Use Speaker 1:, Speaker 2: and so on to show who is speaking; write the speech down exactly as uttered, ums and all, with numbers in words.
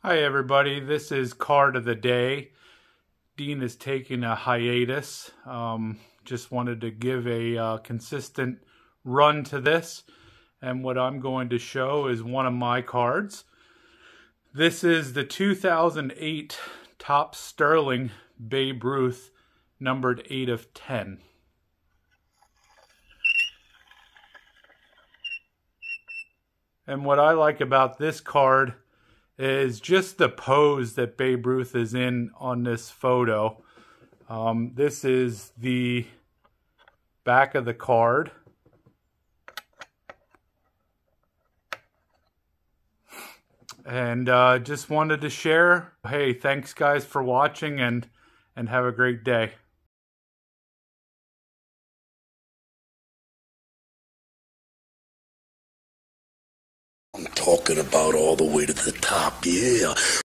Speaker 1: Hi everybody, this is Card of the Day. Dean is taking a hiatus. Um, just wanted to give a uh, consistent run to this. And what I'm going to show is one of my cards. This is the two thousand eight Topps Sterling Babe Ruth, numbered eight of ten. And what I like about this card is just the pose that Babe Ruth is in on this photo. Um, this is the back of the card. And uh, just wanted to share. Hey, thanks guys for watching, and, and have a great day.
Speaker 2: I'm talking about all the way to the top, yeah.